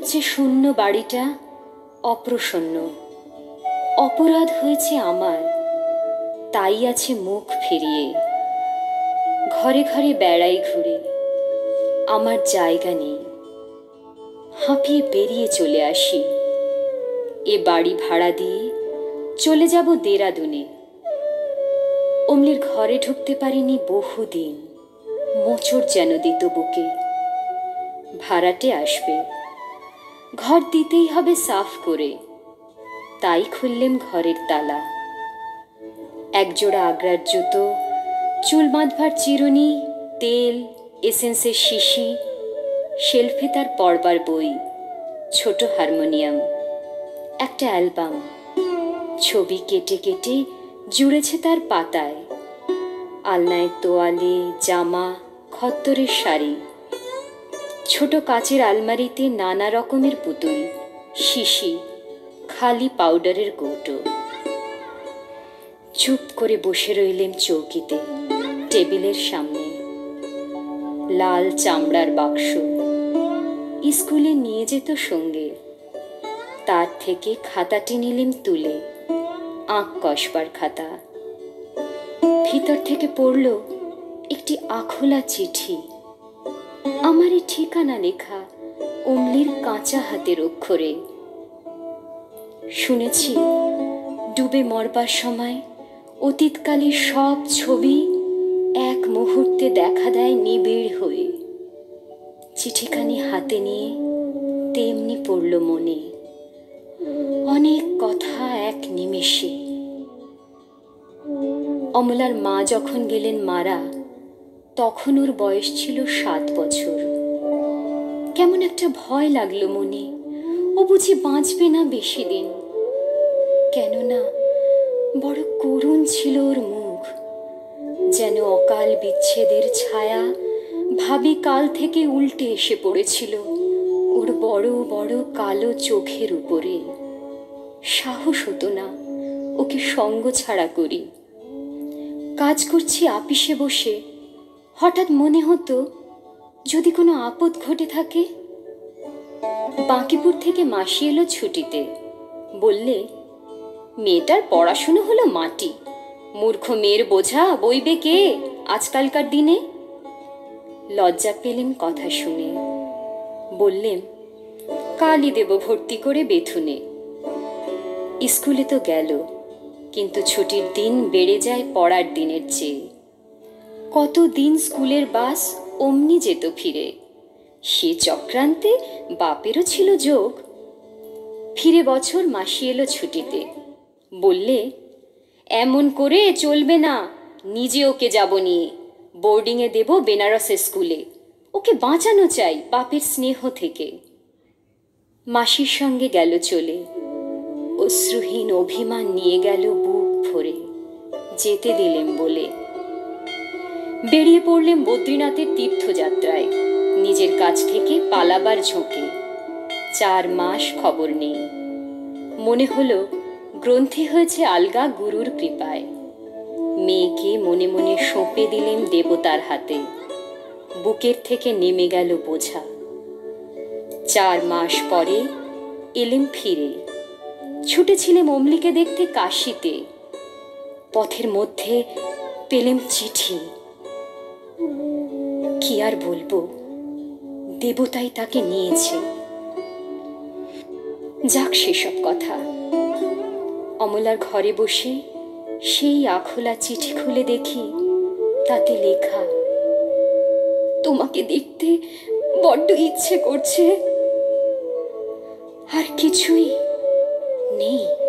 হচ্ছে শূন্য বাড়িটা অপ্রসন্ন। অপরাধ হয়েছে আমার, তাই আছে মুখ ফিরিয়ে। ঘরে ঘরে বেড়াই ঘুরে, আমার জায়গা নেই। হাঁপিয়ে বেরিয়ে চলে আসি। এ বাড়ি ভাড়া দিয়ে চলে যাব দেরাদুনে। অমলির ঘরে ঢুকতে পারিনি বহুদিন, মোচড় যেন দিত বুকে। ভাড়াটে আসবে, ঘর দিতেই হবে সাফ করে, তাই খুললেম ঘরের তালা। একজোড়া আগ্রার জুতো, চুল বাঁধবার চিরুনি, তেল, এসেন্সের শিশি, শেলফে তার পড়বার বই, ছোট হারমোনিয়াম, একটা অ্যালবাম। ছবি কেটে কেটে জুড়েছে তার পাতায়। আলনায় তোয়ালে, জামা, খদ্দরের শাড়ি। ছোট কাচের আলমারিতে নানা রকমের পুতুল, শিশি, খালি পাউডারের কৌটো। চুপ করে বসে রইলেম চৌকিতে, টেবিলের সামনে। লাল চামড়ার বাক্স, স্কুলে নিয়ে যেত সঙ্গে। তার থেকে খাতাটি নিলেম তুলে, আঁক কষবার খাতা। ভিতর থেকে পড়ল একটি আখোলা চিঠি, আমারই ঠিকানা লেখা অমলির কাঁচা হাতের অক্ষরে। শুনেছি ডুবে মরবার সময় অতীতকালের সব ছবি এক মুহূর্তে দেখা দেয় নিবিড় হয়ে। চিঠিখানি হাতে নিয়ে তেমনি পড়ল মনে, অনেক কথা এক নিমেষে। অমলার মা যখন গেলেন মারা, তখন ওর বয়স ছিল 7 বছর। কেমন একটা ভয় লাগলো মনে, ও বুঝি বাঁচবে না বেশি দিন। কেননা বড় করুণ ছিল ওর মুখ, যেন অকাল বিচ্ছেদের ছায়া ভাবি কাল থেকে উল্টে এসে পড়েছিল ওর বড় বড় কালো চোখের উপরে। সাহস হতো না ওকে সঙ্গ ছাড়া করি। কাজ করছি আপিসে বসে, হঠাৎ মনে হতো যদি কোনো আপদ ঘটে থাকে। বাঁকিপুর থেকে মাসি এলো ছুটিতে, বললে মেয়েটার পড়াশুনো হলো মাটি, মূর্খ মেয়ের বোঝা বইবে কে আজকালকার দিনে। লজ্জা পেলেম কথা শুনে, বললেম কালই দেব ভর্তি করে বেথুনে। স্কুলে তো গেল, কিন্তু ছুটির দিন বেড়ে যায় পড়ার দিনের চেয়ে। কতদিন স্কুলের বাস অমনি যেত ফিরে, সে চক্রান্তে বাপেরও ছিল যোগ। ফিরে বছর মাসি এলো ছুটিতে, বললে এমন করে চলবে না, নিজে ওকে যাব নিয়ে বোর্ডিংয়ে দেব বেনারসের স্কুলে। ওকে বাঁচানো চাই বাপের স্নেহ থেকে। মাসির সঙ্গে গেল চলে, অশ্রুহীন অভিমান নিয়ে গেল বুক ভরে, যেতে দিলেম বলে। বেরিয়ে পড়লেম বদ্রীনাথের তীর্থযাত্রায়, নিজের কাছ থেকে পালাবার ঝোঁকে। 4 মাস খবর নেই। মনে হলো গ্রন্থি হয়েছে আলগা গুরুর কৃপায়। মেয়েকে মনে মনে সঁপে দিলেম দেবতার হাতে। বুকের থেকে নেমে গেল বোঝা। 4 মাস পরে এলেম ফিরে। ছুটেছিলেম অমলিকে দেখতে কাশিতে। পথের মধ্যে পেলেম চিঠি। কি আর বলবো, দেবতাই তাকে নিয়েছে। যাক সেসব কথা। অমলার ঘরে বসে সেই আখোলা চিঠি খুলে দেখি, তাতে লেখা তোমাকে দেখতে বড্ড ইচ্ছে করছে। আর কিছুই নেই।